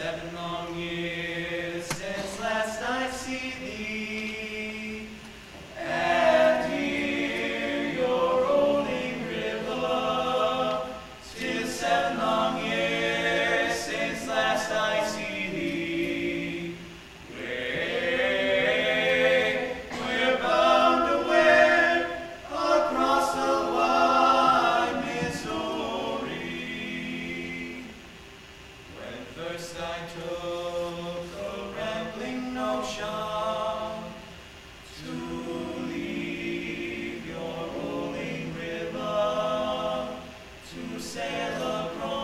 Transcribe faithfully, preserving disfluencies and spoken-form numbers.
Seven long years since last I see thee, and hear your rolling river. 'Tis seven long years since last I see thee. We're, we're bound away across the wide Missouri. When first I took a rambling notion to leave your rolling river, to sail across